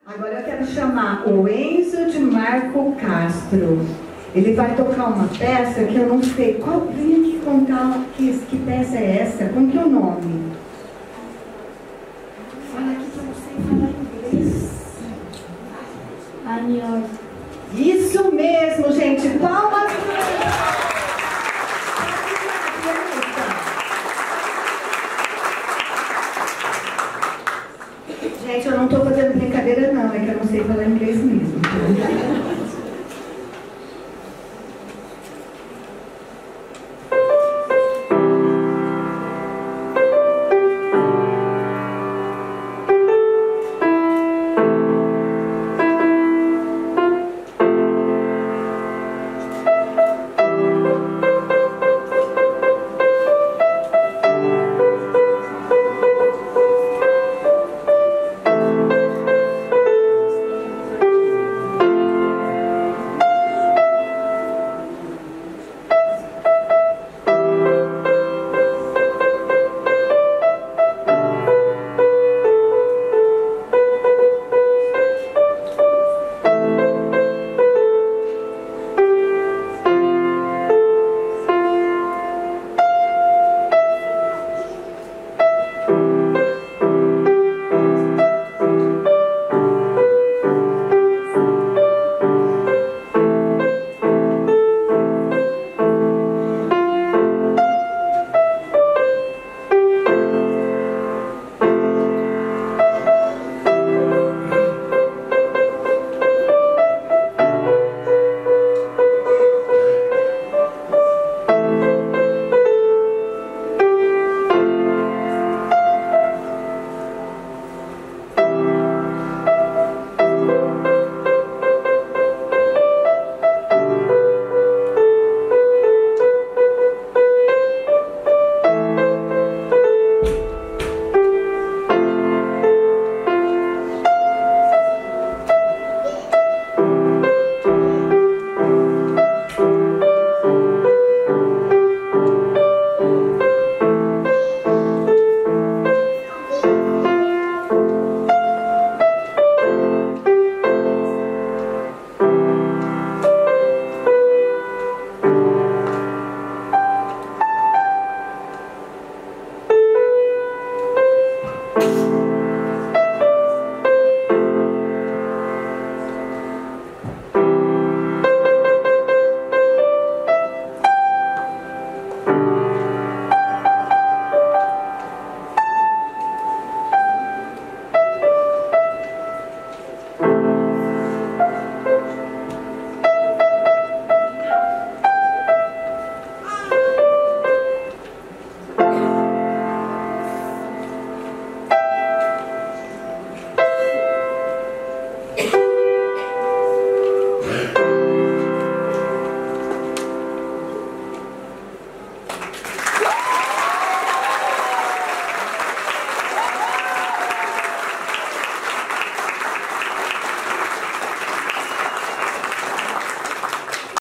Agora eu quero chamar o Enzo de Marco Castro. Ele vai tocar uma peça que eu não sei. Qual? Vem aqui contar que peça é essa? Como que é o nome? Fala aqui que eu não sei falar inglês. Anior. Isso mesmo, gente. Palmas. Gente, eu não estou fazendo brincadeira não, é que eu não sei falar inglês